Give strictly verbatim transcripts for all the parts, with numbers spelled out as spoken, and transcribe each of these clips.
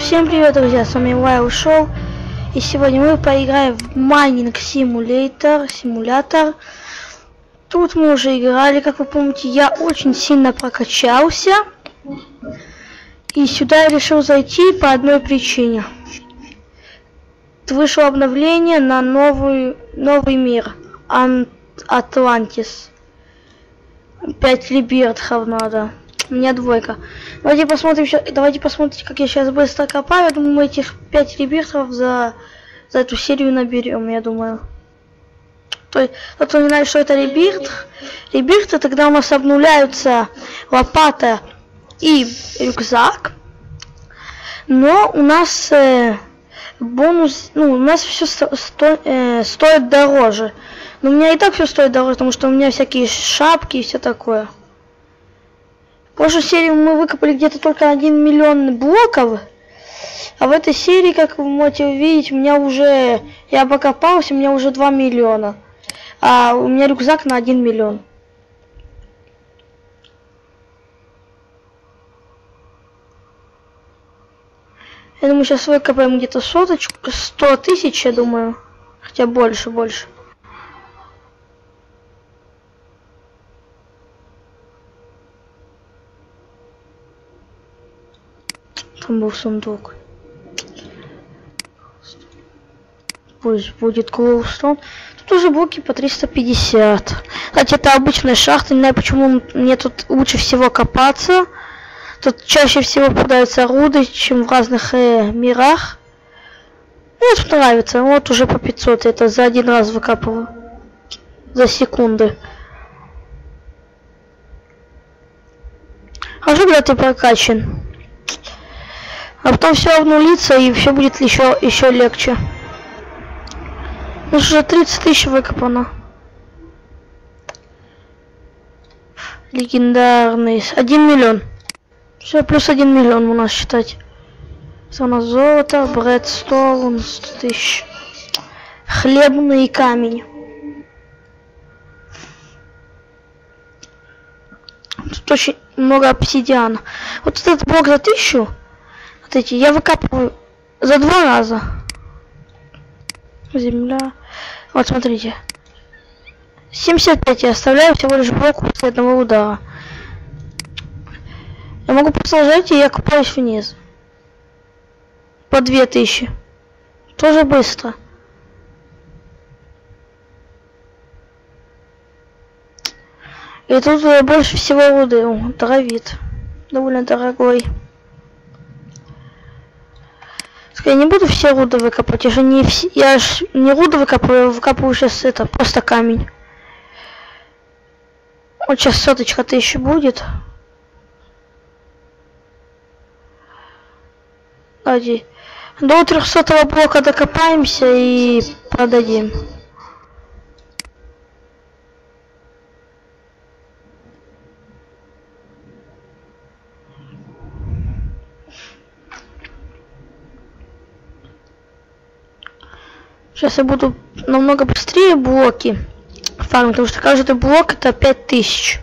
Всем привет, друзья, с вами Wild Show, и сегодня мы поиграем в майнинг симулятор, симулятор. Тут мы уже играли, как вы помните, я очень сильно прокачался, и сюда я решил зайти по одной причине. Вышло обновление на новый, новый мир, Ан Атлантис. пять либертхов надо. У меня двойка. Давайте посмотрим, давайте посмотрите, как я сейчас быстро копаю. Я думаю, мы этих пять либертов за, за эту серию наберем, я думаю. То есть, кто не знает, что это либерт. Либерт, это когда у нас обнуляются лопата и рюкзак. Но у нас э, бонус, ну, у нас все сто, сто, э, стоит дороже. Но у меня и так все стоит дороже, потому что у меня всякие шапки и все такое. В прошлой серии мы выкопали где-то только один миллион блоков. А в этой серии, как вы можете увидеть, у меня уже... Я покопался, у меня уже два миллиона. А у меня рюкзак на один миллион. Я думаю, сейчас выкопаем где-то соточку, сто тысяч, я думаю. Хотя больше, больше. Там был сундук. Пусть будет Glowstone. Тут уже блоки по триста пятьдесят. Кстати, это обычная шахта. Не знаю, почему мне тут лучше всего копаться. Тут чаще всего попадаются руды, чем в разных э, мирах. Мне тут нравится. Вот уже по пятьсот. Это за один раз выкапываю. За секунды. Хорошо, когда ты прокачан. А потом все обнулится, и все будет еще, еще легче. Уже тридцать тысяч выкопано. Легендарный. один миллион. Все, плюс один миллион у нас считать. Это у нас золото, бредстоун, сто тысяч. Хлебный камень. Тут очень много обсидиана. Вот этот блок за тысячу. Вот эти я выкапываю за два раза. Земля. Вот смотрите. семьдесят пять я оставляю всего лишь блок после одного удара. Я могу продолжать, и я купаюсь вниз. По две тысячи. Тоже быстро. И тут больше всего руды. Дровит. Довольно дорогой. Я не буду все руды выкопать, я же не все, я ж не руды выкапываю, выкапываю сейчас это, просто камень. Вот сейчас соточка-то еще будет. Давайте до трехсотого блока докопаемся и продадим. Сейчас я буду намного быстрее блоки фармить, потому что каждый блок это пять тысяч.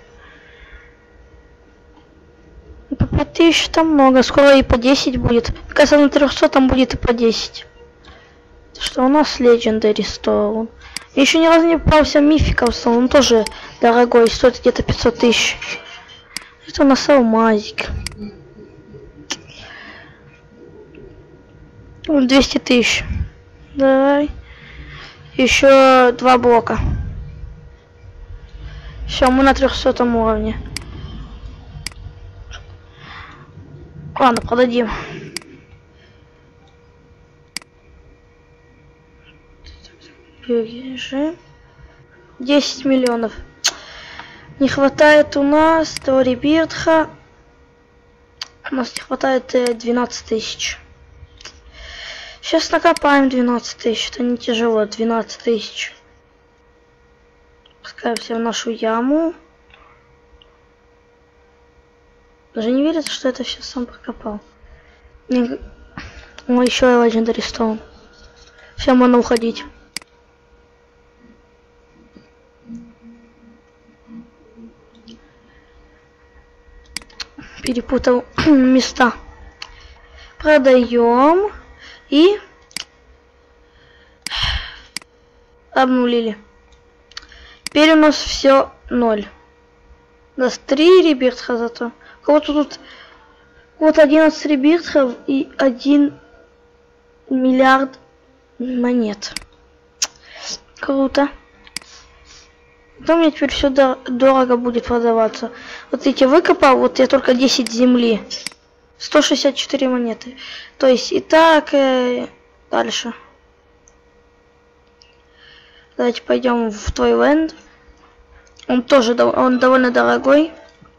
По пять тысяч там много, скоро и по десять будет. Кажется, на трехсот там будет и по десять. Что у нас Legendary Stone. Еще ни разу не попался Mythical Stone, он тоже дорогой, стоит где-то пятьсот тысяч. Это у нас алмазик. двести тысяч. Давай. Еще два блока. Все, мы на трехсотом уровне. Ладно, продадим. десять миллионов. Не хватает у нас до либертха. У нас не хватает двенадцать тысяч. Сейчас накопаем двенадцать тысяч, это не тяжело, двенадцать тысяч. Спускаемся в нашу яму. Даже не верится, что это все сам прокопал. Не... О, еще Legendary Stone. Все, можно уходить. Перепутал места. Продаем. И обнулили. Теперь у нас все ноль. У нас три ребиртха зато. У кого-то тут вот одиннадцать ребиртхов и один миллиард монет. Круто. Да, мне теперь все дорого будет продаваться. Вот эти выкопал, вот я только десять земли. сто шестьдесят четыре монеты. То есть и так э, дальше. Давайте пойдем в Тойленд. Он тоже он довольно дорогой.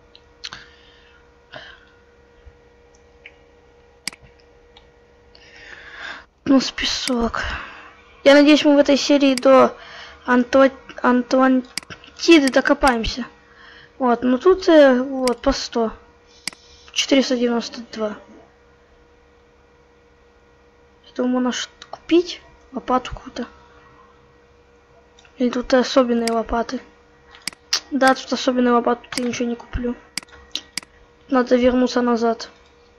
Ну, с песок. Я надеюсь, мы в этой серии до Анту... Антуантиды докопаемся. Вот, ну тут э, вот по сто. четыреста девяносто два. Я думаю, можно что-то купить. Лопату какую-то. Или тут особенные лопаты. Да, тут особенные лопаты, тут я ничего не куплю. Надо вернуться назад.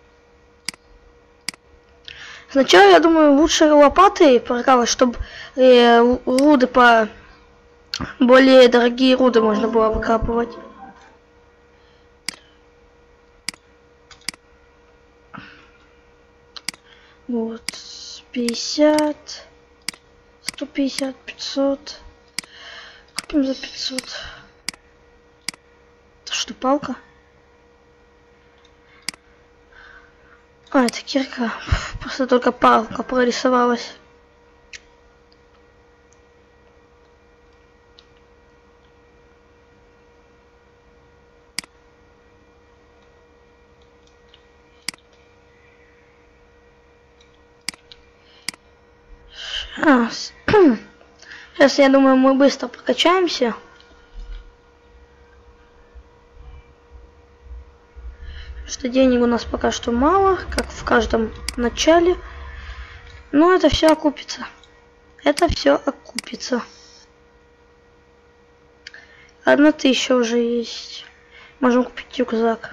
Сначала, я думаю, лучше лопаты прокалывать, чтобы э, руды по... Более дорогие руды можно было выкапывать. Вот, пятьдесят, сто пятьдесят, пятьсот. Купим за пятьсот. Это что, палка? А, это кирка. Просто только палка прорисовалась. А, сейчас, я думаю, мы быстро прокачаемся. Что денег у нас пока что мало, как в каждом начале. Но это все окупится. Это все окупится. Одна тысяча уже есть. Можем купить рюкзак.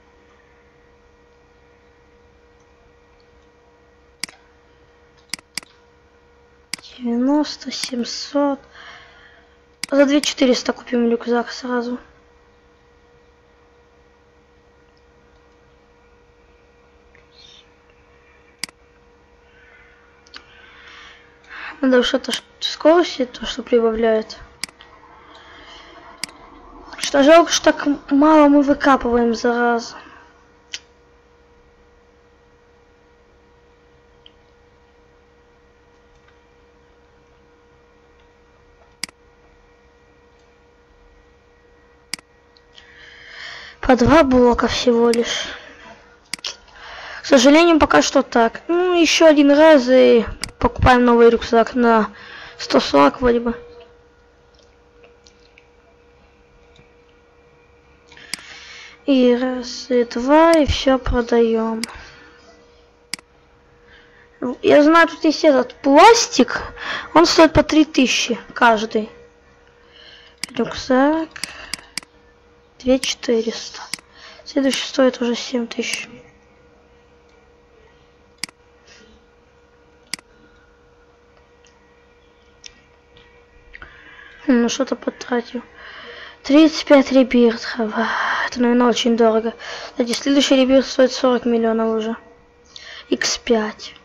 девяносто, семьсот. За две тысячи четыреста купим рюкзак сразу. Надо что-то скорости, то, что прибавляет. Что жалко, что так мало мы выкапываем за раз. По два блока всего лишь. К сожалению, пока что так. Ну, еще один раз и покупаем новый рюкзак на сто сорок вроде бы. И раз, и два, и все продаем. Я знаю, тут есть этот пластик. Он стоит по три тысячи каждый. Рюкзак. две тысячи четыреста. Следующий стоит уже семь тысяч. Ну, что-то потратил. тридцать пять ребиртхов. Это, наверное, очень дорого. Кстати, следующий ребирт стоит сорок миллионов уже. икс пять.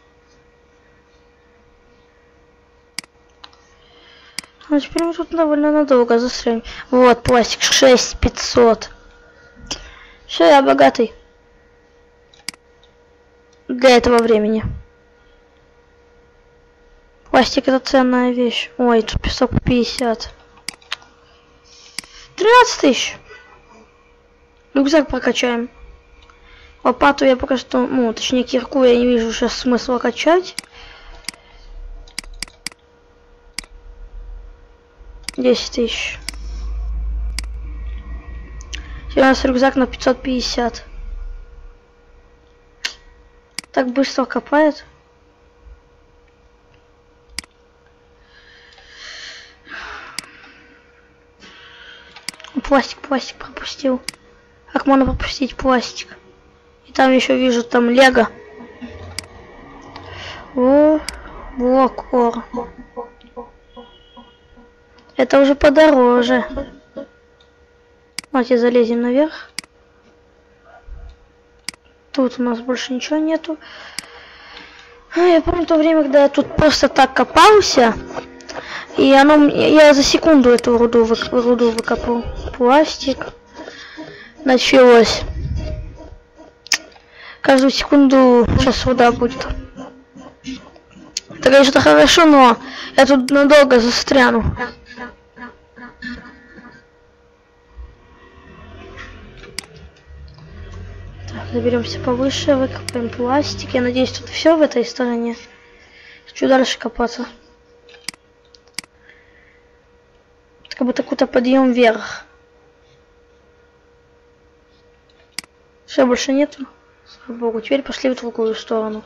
А теперь мы тут довольно надолго застрянем. Вот, пластик шесть тысяч пятьсот. Все, я богатый. Для этого времени. Пластик — это ценная вещь. Ой, тут песок пятьдесят. тринадцать тысяч. Рюкзак прокачаем. Лопату я пока что, ну, точнее кирку я не вижу сейчас смысла качать. десять тысяч. Сейчас у нас рюкзак на пятьсот пятьдесят. Так быстро копает. Пластик, пластик пропустил. Как можно пропустить пластик? И там еще вижу там лего. О, блок ор. Это уже подороже. Давайте залезем наверх. Тут у нас больше ничего нету. А, я помню то время, когда я тут просто так копался. И оно, я за секунду эту руду, вы, руду выкопал. Пластик. Началось. Каждую секунду сейчас руда будет. Это, конечно, хорошо, но я тут надолго застряну. Так, заберемся повыше, выкопаем пластик. Я надеюсь, тут все в этой стороне. Хочу дальше копаться. Это как будто какой-то подъем вверх. Все, больше нету. Слава богу, теперь пошли в другую сторону.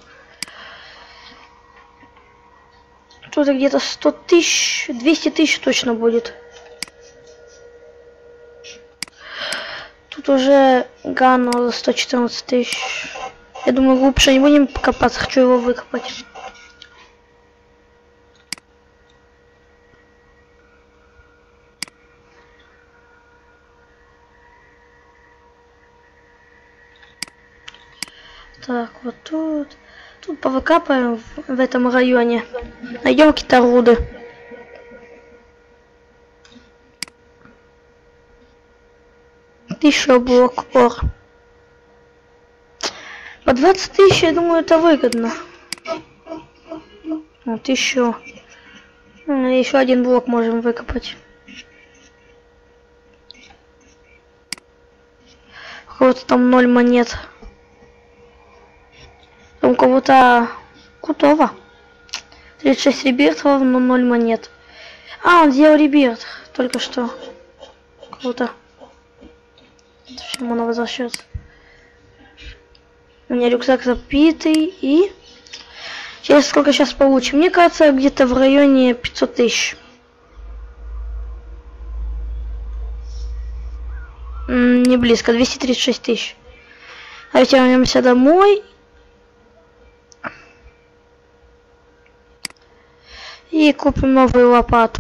Тут где-то сто тысяч, двести тысяч точно будет. Тут уже Ганна за сто четырнадцать тысяч. Я думаю, глубже не будем копаться, хочу его выкопать. Так, вот тут. Тут повыкапаем в, в этом районе. Найдем какие-то руды. Еще блок ор. По двадцать тысяч, я думаю, это выгодно. Вот еще. Еще один блок можем выкопать. У кого-то там ноль монет. У кого-то Кутова. тридцать шесть ребертов, но ноль монет. А, он сделал реберт. Только что. Круто. Зачем он возвращается? У меня рюкзак забитый. И... Через сколько сейчас получим? Мне кажется, где-то в районе пятьсот тысяч. Не близко. двести тридцать шесть тысяч. Давайте вернемся домой. И купим новую лопату.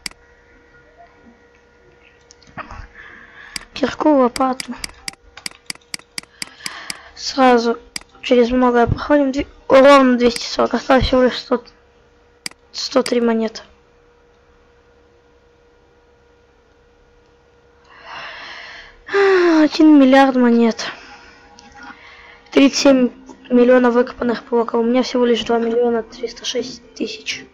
Кирку, лопату. Сразу через многое проходим. Ровно двести сорок. Осталось всего лишь сто, сто три монеты. один миллиард монет. тридцать семь миллионов выкопанных блоков. У меня всего лишь два миллиона триста шесть тысяч.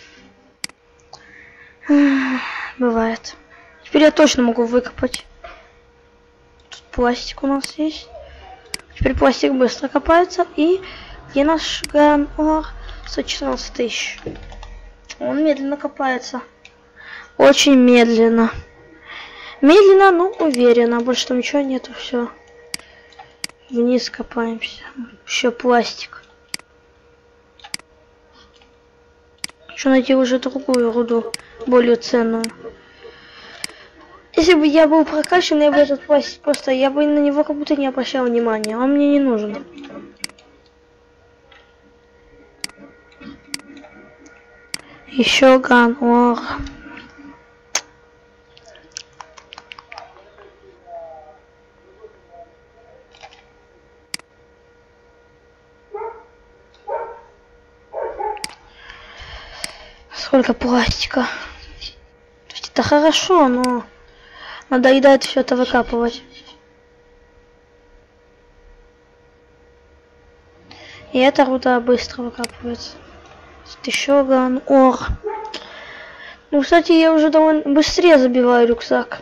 Бывает. Теперь я точно могу выкопать. Тут пластик у нас есть. Теперь пластик быстро копается. И где наш Ган Ор? сто четырнадцать тысяч. Он медленно копается. Очень медленно. Медленно, но уверенно. Больше там ничего нету. Все. Вниз копаемся. Еще пластик. Хочу найти уже другую руду. Более ценную. Если бы я был прокачан, я бы этот пластик просто, я бы на него как будто не обращал внимания. Он мне не нужен. Еще Ган Ор. Сколько пластика. То есть это хорошо, но надоедает все это выкапывать. И эта руда быстро выкапывается. Еще Ган Ор. Ну, кстати, я уже довольно быстрее забиваю рюкзак.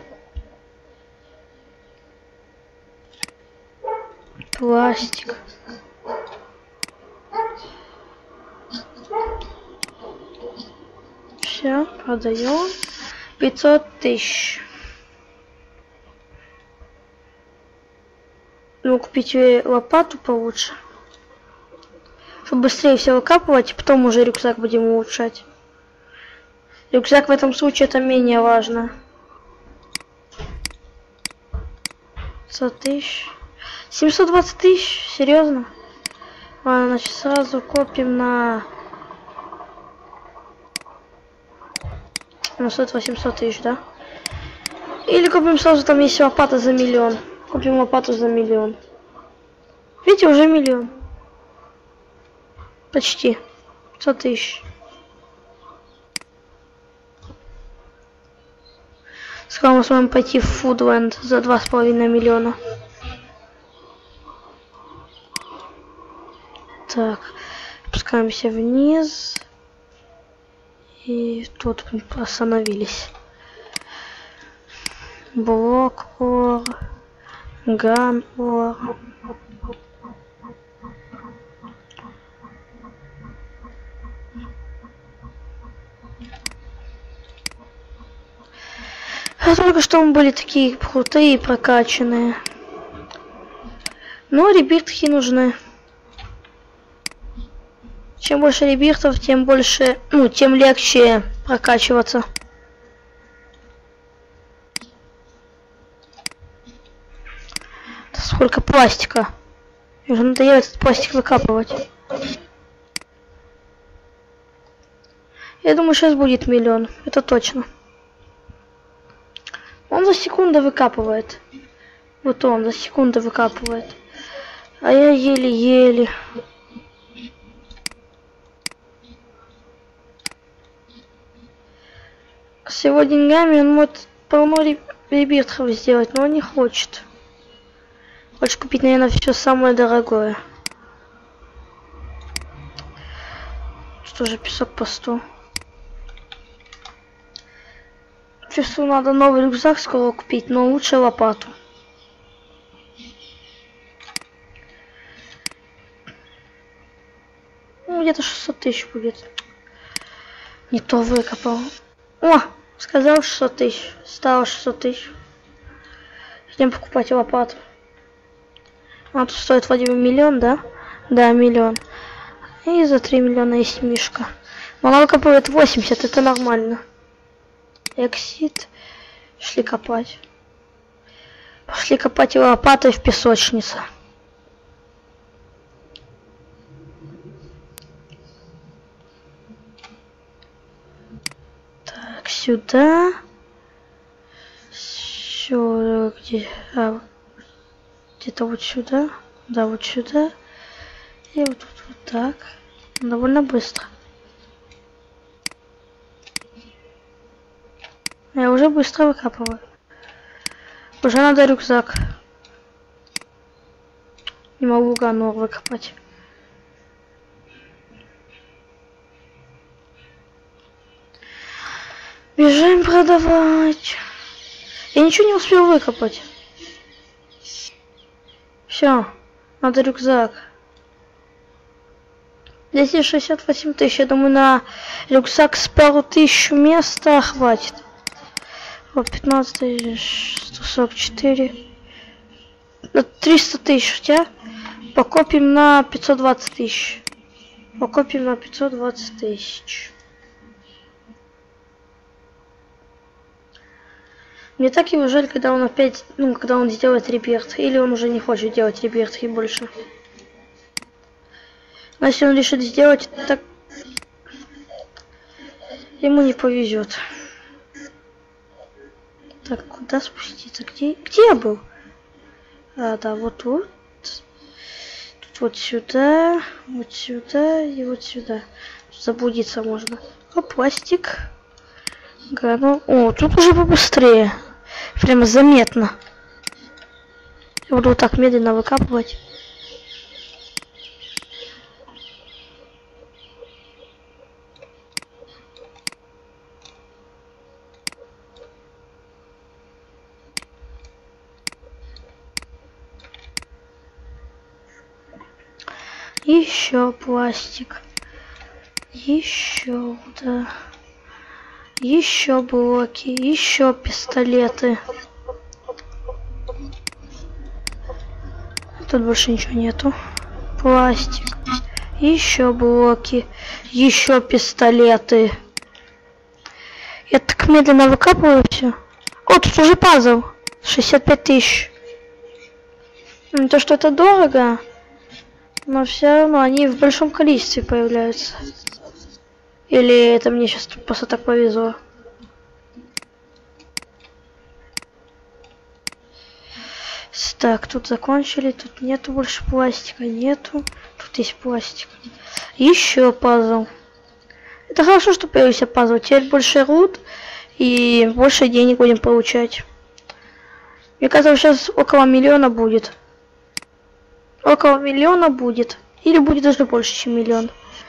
Пластик. Все, продаем. пятьсот тысяч. Ну, купить лопату получше. Чтобы быстрее все выкапывать, и потом уже рюкзак будем улучшать. Рюкзак в этом случае это менее важно. сто тысяч. семьсот двадцать тысяч? Серьезно? Ладно, значит сразу копим на Она стоит восемьсот тысяч, да? Или купим сразу, там есть лопата за миллион. Купим лопату за миллион. Видите, уже миллион. Почти. пятьсот тысяч. Скоро мы сможем пойти в Фудленд за два с половиной миллиона. Так, спускаемся вниз. И тут мы остановились. Блок-ор. Ган-ор. А только что мы были такие крутые и прокачанные. Но ребиртки нужны. Чем больше ребиртов, тем больше, ну, тем легче прокачиваться. Сколько пластика. Мне уже надоело этот пластик выкапывать. Я думаю, сейчас будет миллион. Это точно. Он за секунду выкапывает. Вот он за секунду выкапывает. А я еле-еле. С его деньгами он может полно ребиртов сделать, но он не хочет. Хочешь купить, наверное, все самое дорогое. Что же, песок по сто. Чувствую, надо новый рюкзак скоро купить, но лучше лопату. Ну, где-то шестьсот тысяч будет. Не то выкопал. О, сказал шестьсот тысяч. Стало шестьсот тысяч. Идем покупать лопату. Она тут стоит вроде бы миллион, да? Да, миллион. И за три миллиона есть мишка. Но она выкапывает восемьдесят, это нормально. Эксит. Шли копать. Пошли копать лопатой в песочнице. Так, сюда. Сюда, где... А, где-то вот сюда. Да, вот сюда. И вот тут вот так. Довольно быстро. Я уже быстро выкапываю. Уже надо рюкзак. Не могу ганор выкопать. Бежим продавать. Я ничего не успел выкопать. Все, надо рюкзак. двести шестьдесят восемь тысяч. Я думаю, на рюкзак с пару тысяч места хватит. Вот пятнадцать тысяч, сто сорок четыре. триста тысяч, хотя покопим на пятьсот двадцать тысяч. Покопим на пятьсот двадцать тысяч. Мне так его жаль, когда он опять, ну, когда он сделает ребирт. Или он уже не хочет делать ребирт и больше. Но если он решит сделать, так ему не повезет. Так, куда спуститься? Где, где я был? А, да, вот тут. Тут вот сюда, вот сюда и вот сюда. Заблудиться можно. О, пластик. Гранул. О, тут уже побыстрее. Прямо заметно. Я буду вот так медленно выкапывать. Еще пластик. Еще, да. Еще блоки, еще пистолеты. Тут больше ничего нету. Пластик. Еще блоки. Еще пистолеты. Я так медленно выкапываю все. О, тут уже пазл. шестьдесят пять тысяч. Не то, что это дорого, но все равно они в большом количестве появляются. Или это мне сейчас просто так повезло. Так, тут закончили, тут нету больше пластика, нету. Тут есть пластик. Еще пазл. Это хорошо, что появился пазл. Теперь больше руд и больше денег будем получать. Мне кажется, сейчас около миллиона будет. Около миллиона будет. Или будет даже больше, чем миллион.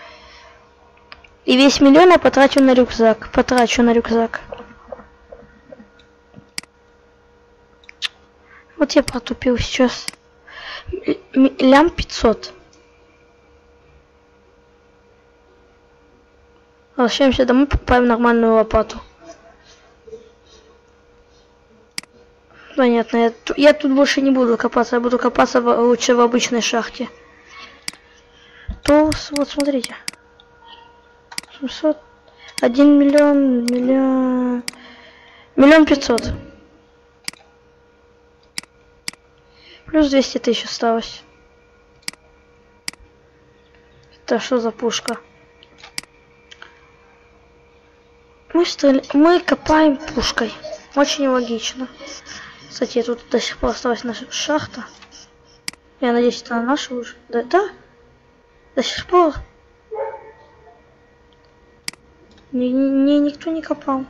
И весь миллион я потрачу на рюкзак. Потрачу на рюкзак. Вот я протупил сейчас. Лям пятьсот. Возвращаемся домой, покупаем нормальную лопату. Понятно, я, я тут больше не буду копаться, я буду копаться в, лучше в обычной шахте. То, вот смотрите. семьсот. один миллион, миллион... Миллион пятьсот. Плюс двести тысяч осталось. Это что за пушка? Мы, стреля... Мы копаем пушкой. Очень логично. Кстати, тут до сих пор осталась наша шахта. Я надеюсь, это наша уже. Да, да. До сих пор. Не, не, никто не копал.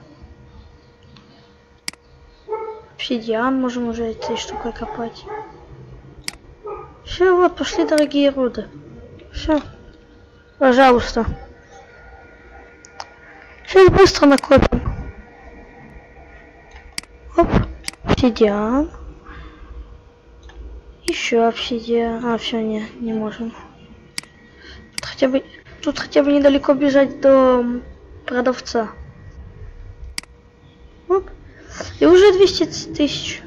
Обсидиан можем уже этой штукой копать. Все, вот, пошли дорогие руды. Все. Пожалуйста. Сейчас быстро накопим. Оп. Обсидиан. Еще обсидиан. А, все, не, не можем. Тут хотя бы, тут хотя бы недалеко бежать до продавца. Оп. И уже двести тысяч.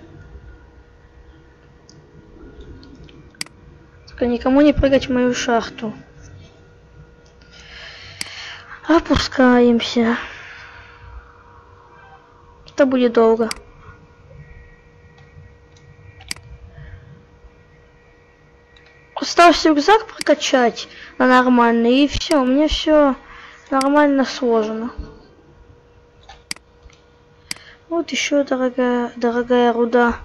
Только никому не прыгать в мою шахту. Опускаемся. Это будет долго. Остался рюкзак прокачать на нормальный, и все, у меня все нормально сложено. Вот еще дорогая, дорогая руда.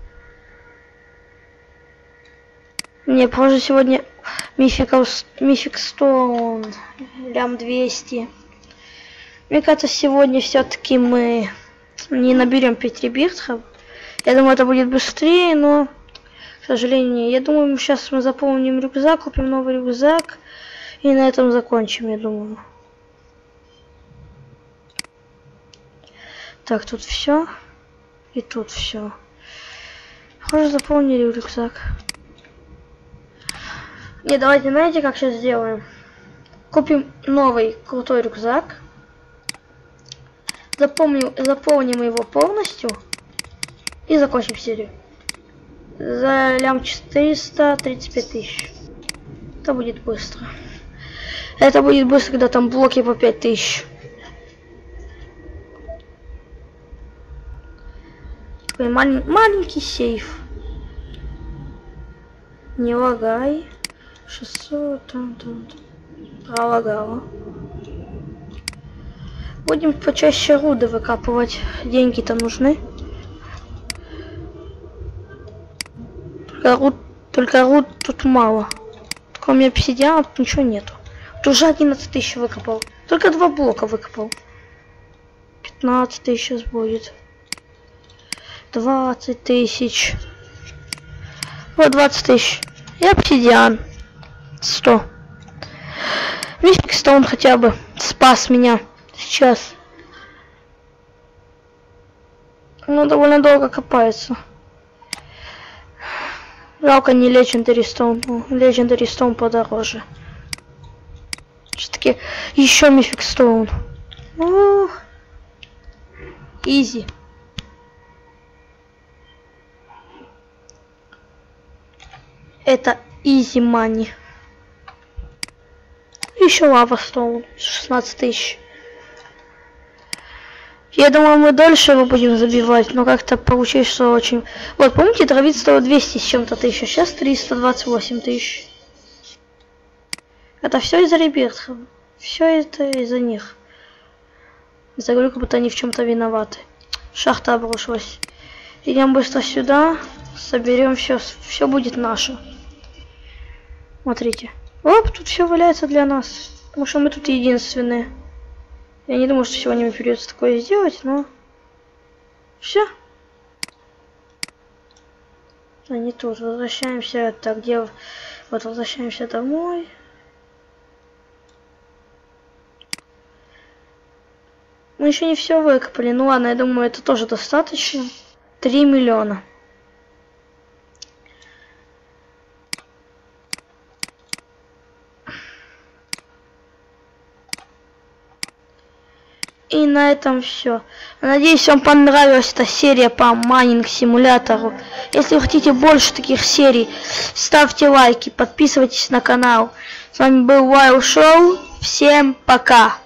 Мне позже сегодня мификов, мифик сто, лям двести. Мне кажется, сегодня все-таки мы не наберем пять ребиртхов. Я думаю, это будет быстрее, но, к сожалению, я думаю, сейчас мы заполним рюкзак, купим новый рюкзак и на этом закончим, я думаю. Так, тут все. И тут все. Похоже, заполнили рюкзак. Не, давайте, знаете, как сейчас сделаем? Купим новый крутой рюкзак. Запомним, заполним его полностью. И закончим серию. За лям четыреста тридцать пять тысяч. Это будет быстро. Это будет быстро, когда там блоки по пять тысяч. Такой малень, маленький сейф. Не лагай. шестьсот, там, там, там. Пролагало. Будем почаще руды выкапывать. Деньги-то нужны. Только руд, только руд тут мало. Только у меня обсидиана, тут ничего нету. Тут уже одиннадцать тысяч выкопал. Только два блока выкопал. пятнадцать тысяч сейчас будет. двадцать тысяч. Вот двадцать тысяч. И обсидиан. сто. Мифик Стоун хотя бы спас меня сейчас. Ну, довольно долго копается. Жалко, не Legendary Stone. Legendary Stone подороже. Все-таки еще Мифик Стоун. Ух. Изи. Это easy money. Еще лава стоун. шестнадцать тысяч. Я думаю, мы дольше его будем забивать, но как-то получилось, что очень... Вот, помните, дровит стоил двести с чем-то тысяч, сейчас триста двадцать восемь тысяч. Это все из-за ребятов. Все это из-за них. Я говорю, как будто они в чем-то виноваты. Шахта обрушилась. Идем быстро сюда. Соберем все, все будет наше. Смотрите. Оп, тут все валяется для нас. Потому что мы тут единственные. Я не думаю, что сегодня мне придется такое сделать, но... Все. А не тут. Возвращаемся. Так, где... Вот, возвращаемся домой. Мы еще не все выкопали. Ну ладно, я думаю, это тоже достаточно. Три миллиона. И на этом все. Надеюсь, вам понравилась эта серия по майнинг симулятору. Если вы хотите больше таких серий, ставьте лайки, подписывайтесь на канал. С вами был Wild Show. Всем пока.